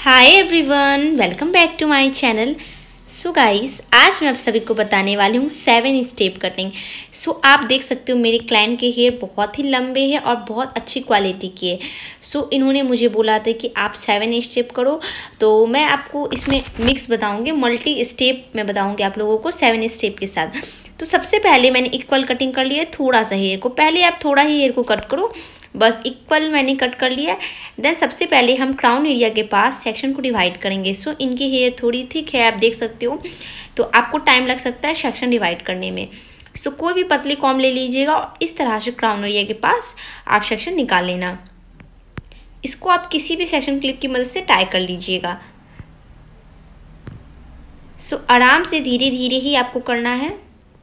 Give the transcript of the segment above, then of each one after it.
Hi everyone, welcome back to my channel. So guys, आज मैं आप सभी को बताने वाली हूँ 7 स्टेप कटिंग। सो आप देख सकते हो मेरे क्लाइंट के हेयर बहुत ही लंबे हैं और बहुत अच्छी क्वालिटी के है। सो इन्होंने मुझे बोला था कि आप 7 स्टेप करो, तो मैं आपको इसमें मिक्स बताऊँगी, मल्टी स्टेप मैं बताऊँगी आप लोगों को 7 स्टेप के साथ। तो सबसे पहले मैंने इक्वल कटिंग कर लिया है थोड़ा सा हेयर को। पहले आप थोड़ा ही हेयर को कट करो, बस इक्वल मैंने कट कर लिया। देन सबसे पहले हम क्राउन एरिया के पास सेक्शन को डिवाइड करेंगे। सो इनकी हेयर थोड़ी थिक है, आप देख सकते हो, तो आपको टाइम लग सकता है सेक्शन डिवाइड करने में। सो कोई भी पतली कॉम्ब ले लीजिएगा और इस तरह से क्राउन एरिया के पास आप सेक्शन निकाल लेना। इसको आप किसी भी सेक्शन क्लिप की मदद से टाई कर लीजिएगा। सो आराम से धीरे धीरे ही आपको करना है।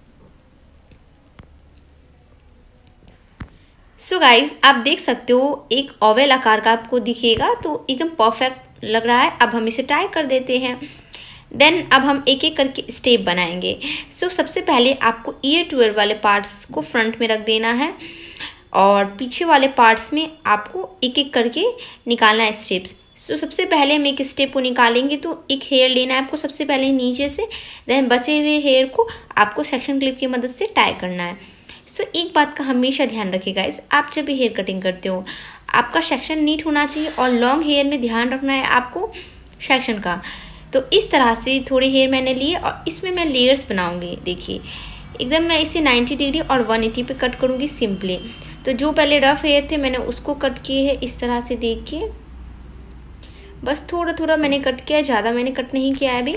सो गाइज, आप देख सकते हो एक ओवल आकार का आपको दिखेगा, तो एकदम परफेक्ट लग रहा है। अब हम इसे टाई कर देते हैं। देन अब हम एक एक करके स्टेप बनाएंगे। सो सबसे पहले आपको ईयर टू वाले पार्ट्स को फ्रंट में रख देना है और पीछे वाले पार्ट्स में आपको एक एक करके निकालना है स्टेप्स। सो सबसे पहले हम एक स्टेप को निकालेंगे, तो एक हेयर लेना है आपको सबसे पहले नीचे से। देन बचे हुए हेयर को आपको सेक्शन क्लिप की मदद से टाई करना है। सो एक बात का हमेशा ध्यान रखिएगा गाइस, आप जब भी हेयर कटिंग करते हो आपका सेक्शन नीट होना चाहिए और लॉन्ग हेयर में ध्यान रखना है आपको सेक्शन का। तो इस तरह से थोड़े हेयर मैंने लिए और इसमें मैं लेयर्स बनाऊंगी। देखिए एकदम मैं इसे 90 डिग्री और 180 पे कट करूंगी सिंपली। तो जो पहले रफ हेयर थे मैंने उसको कट किए हैं इस तरह से, देखिए बस थोड़ा थोड़ा मैंने कट किया है, ज़्यादा मैंने कट नहीं किया है अभी।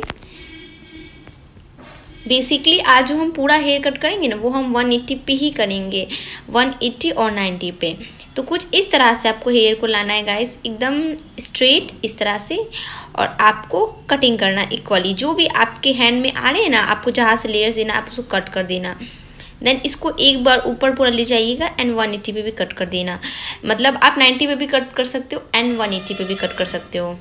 बेसिकली आज जो हम पूरा हेयर कट करेंगे ना वो हम 180 पे ही करेंगे, 180 और 90 पे। तो कुछ इस तरह से आपको हेयर को लाना है गाइस, एकदम स्ट्रेट इस तरह से, और आपको कटिंग करना इक्वली। जो भी आपके हैंड में आ रहे हैं ना, आपको जहाँ से लेयर्स देना आप उसको कट कर देना। देन इसको एक बार ऊपर पूरा ले जाइएगा एंड 180 पे भी कट कर देना। मतलब आप 90 पे भी कट कर सकते हो एंड 180 पे भी कट कर सकते हो।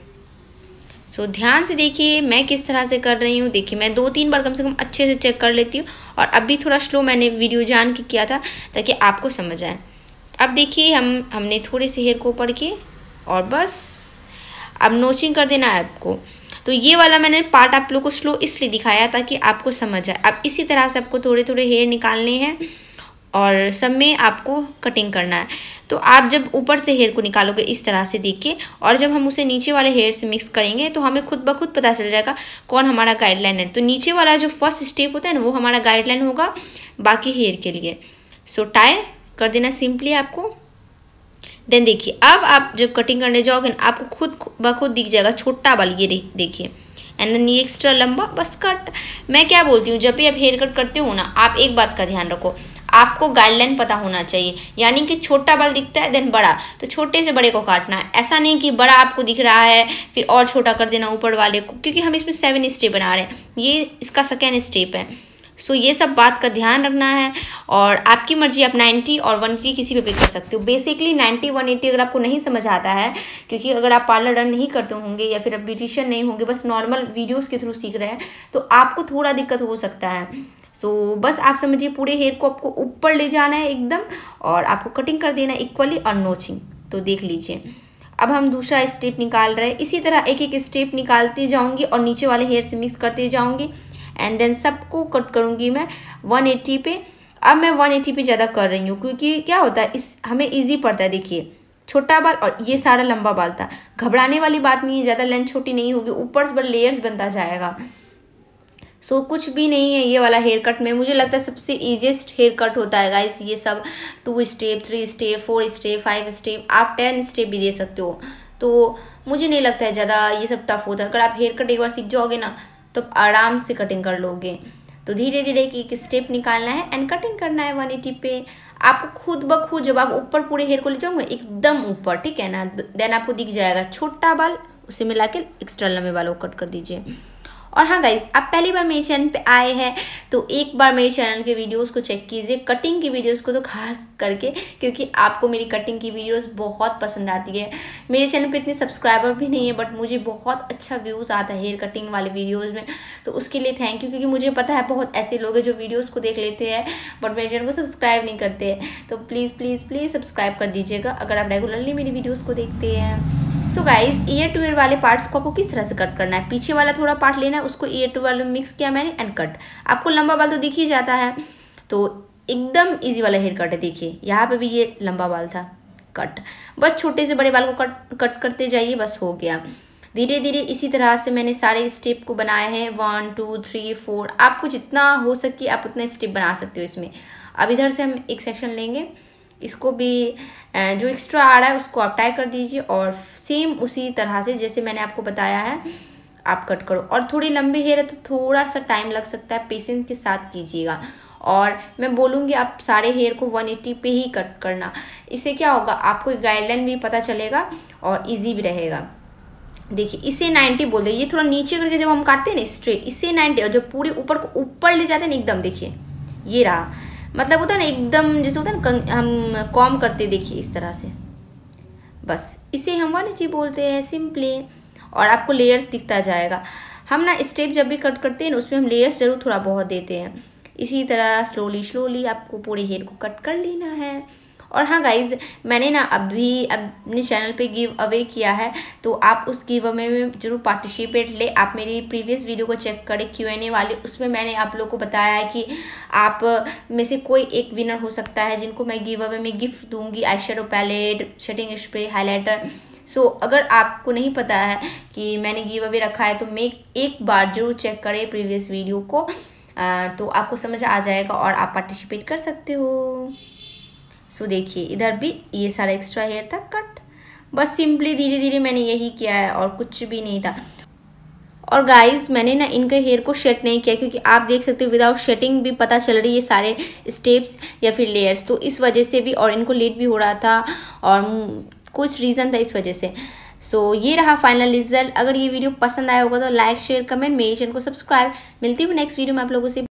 सो ध्यान से देखिए मैं किस तरह से कर रही हूँ। देखिए मैं 2-3 बार कम से कम अच्छे से चेक कर लेती हूँ, और अब भी थोड़ा स्लो मैंने वीडियो जान के किया था ताकि आपको समझ आए। अब देखिए हमने थोड़े से हेयर को ऊपर किए और बस अब नोचिंग कर देना है आपको। तो ये वाला मैंने पार्ट आप लोग को स्लो इसलिए दिखाया ताकि आपको समझ आए। अब इसी तरह से आपको थोड़े थोड़े हेयर निकालने हैं और सब में आपको कटिंग करना है। तो आप जब ऊपर से हेयर को निकालोगे इस तरह से देखिए, और जब हम उसे नीचे वाले हेयर से मिक्स करेंगे तो हमें खुद ब खुद पता चल जाएगा कौन हमारा गाइडलाइन है। तो नीचे वाला जो फर्स्ट स्टेप होता है ना वो हमारा गाइडलाइन होगा बाकी हेयर के लिए। सो टाई कर देना सिंपली आपको। देन देखिए अब आप जब कटिंग करने जाओगे ना आपको खुद ब खुद दिख जाएगा छोटा बाल, ये देखिए, एंड देन ये एक्स्ट्रा लंबा, बस कट। मैं क्या बोलती हूँ, जब भी आप हेयर कट करते हो ना आप एक बात का ध्यान रखो, आपको गाइडलाइन पता होना चाहिए। यानी कि छोटा बाल दिखता है देन बड़ा, तो छोटे से बड़े को काटना है। ऐसा नहीं कि बड़ा आपको दिख रहा है फिर और छोटा कर देना ऊपर वाले को, क्योंकि हम इसमें 7 स्टेप बना रहे हैं, ये इसका सेकेंड स्टेप है। सो ये सब बात का ध्यान रखना है। और आपकी मर्जी, आप 90 और 180 किसी पे भी कर सकते हो। बेसिकली 90 180 अगर आपको नहीं समझ आता है, क्योंकि अगर आप पार्लर रन नहीं करते होंगे या फिर आप ब्यूटिशियन नहीं होंगे, बस नॉर्मल वीडियोस के थ्रू सीख रहे हैं, तो आपको थोड़ा दिक्कत हो सकता है। सो बस आप समझिए पूरे हेयर को आपको ऊपर ले जाना है एकदम, और आपको कटिंग कर देना है इक्वली और नोचिंग। तो देख लीजिए अब हम दूसरा स्टेप निकाल रहे हैं। इसी तरह एक एक स्टेप निकालती जाऊंगी और नीचे वाले हेयर से मिक्स करते जाऊंगी एंड देन सबको कट करूंगी मैं 180 पे। अब मैं 180 पे ज़्यादा कर रही हूँ क्योंकि क्या होता है, इस हमें ईजी पड़ता है। देखिए छोटा बाल और ये सारा लंबा बाल था, घबराने वाली बात नहीं है, ज़्यादा लेंथ छोटी नहीं होगी, ऊपर से बस लेयर्स बनता जाएगा। सो कुछ भी नहीं है ये वाला हेयर कट में। मुझे लगता है सबसे ईजीएस्ट हेयर कट होता है गाइस ये सब। 2 स्टेप 3 स्टेप 4 स्टेप 5 स्टेप, आप 10 स्टेप भी दे सकते हो। तो मुझे नहीं लगता है ज़्यादा ये सब टफ होता है। अगर आप हेयर कट एक बार सीख जाओगे ना तो आराम से कटिंग कर लोगे। तो धीरे धीरे एक स्टेप निकालना है एंड कटिंग करना है 180 पे। आप खुद ब खुद जब आप ऊपर पूरे हेयर को ले जाओगे एकदम ऊपर, ठीक है ना, देन आपको दिख जाएगा छोटा बाल, उसे मिला के एक्स्ट्रा लंबे बालों को कट कर दीजिए। और हाँ गाइस, आप पहली बार मेरे चैनल पे आए हैं तो एक बार मेरे चैनल के वीडियोस को चेक कीजिए, कटिंग की वीडियोस को तो खास करके, क्योंकि आपको मेरी कटिंग की वीडियोस बहुत पसंद आती है। मेरे चैनल पे इतने सब्सक्राइबर भी नहीं है, बट मुझे बहुत अच्छा व्यूज़ आता है हेयर कटिंग वाले वीडियोज़ में, तो उसके लिए थैंक यू। क्योंकि मुझे पता है बहुत ऐसे लोग हैं जो वीडियोज़ को देख लेते हैं बट मेरे चैनल को सब्सक्राइब नहीं करते हैं। तो प्लीज़ प्लीज़ प्लीज़ सब्सक्राइब कर दीजिएगा अगर आप रेगुलरली मेरी वीडियोज़ को देखते हैं। So guys ear to ear वाले पार्ट्स को आपको किस तरह से कट करना है, पीछे वाला थोड़ा पार्ट लेना है, उसको ईयर टू वाले में मिक्स किया मैंने एंड कट। आपको लंबा बाल तो दिख ही जाता है, तो एकदम इजी वाला हेयर कट है। देखिए यहाँ पे भी ये लंबा बाल था, कट। बस छोटे से बड़े बाल को कट करते जाइए, बस हो गया। धीरे धीरे इसी तरह से मैंने सारे स्टेप को बनाए हैं, 1 2 3 4। आपको जितना हो सके आप उतना स्टेप बना सकते हो इसमें। अब इधर से हम एक सेक्शन लेंगे, इसको भी जो एक्स्ट्रा आ रहा है उसको आप टाई कर दीजिए और सेम उसी तरह से जैसे मैंने आपको बताया है आप कट करो। और थोड़ी लंबी हेयर है तो थोड़ा सा टाइम लग सकता है, पेशेंस के साथ कीजिएगा। और मैं बोलूँगी आप सारे हेयर को 180 पे ही कट करना। इससे क्या होगा, आपको गाइडलाइन भी पता चलेगा और इजी भी रहेगा। देखिए इसे 90 बोल दे, ये थोड़ा नीचे करके जब हम काटते हैं ना स्ट्रेट, इससे 90। और जो पूरे ऊपर को ऊपर ले जाते हैं ना एकदम, देखिए ये रहा, मतलब होता है ना एकदम जैसे होता है ना हम कॉम करते, देखिए इस तरह से, बस इसे हम 180 बोलते हैं सिंपली। और आपको लेयर्स दिखता जाएगा। हम ना स्टेप जब भी कट करते हैं ना उसमें हम लेयर्स जरूर थोड़ा बहुत देते हैं। इसी तरह स्लोली आपको पूरे हेयर को कट कर लेना है। और हाँ गाइज, मैंने ना अभी अपने चैनल पे गिव अवे किया है, तो आप उस गिव अवे में जरूर पार्टिसिपेट ले। आप मेरी प्रीवियस वीडियो को चेक करें Q&A वाली, उसमें मैंने आप लोगों को बताया है कि आप में से कोई एक विनर हो सकता है जिनको मैं गिव अवे में गिफ्ट दूंगी, eye shadow palette, setting spray, highlighter. So अगर आपको नहीं पता है कि मैंने गिव अवे रखा है तो मैं एक बार जरूर चेक करें प्रीवियस वीडियो को, तो आपको समझ आ जाएगा और आप पार्टिसिपेट कर सकते हो। सो देखिए इधर भी ये सारा एक्स्ट्रा हेयर था कट। बस सिंपली धीरे धीरे मैंने यही किया है और कुछ भी नहीं था। और गाइस मैंने ना इनके हेयर को सेट नहीं किया, क्योंकि आप देख सकते हो विदाउट सेटिंग भी पता चल रही है सारे स्टेप्स या फिर लेयर्स, तो इस वजह से भी। और इनको लेट भी हो रहा था और कुछ रीज़न था इस वजह से। सो ये रहा फाइनल रिजल्ट। अगर ये वीडियो पसंद आया होगा तो लाइक शेयर कमेंट, मेरे चैनल को सब्सक्राइब। मिलती हूँ नेक्स्ट वीडियो में आप लोगों से।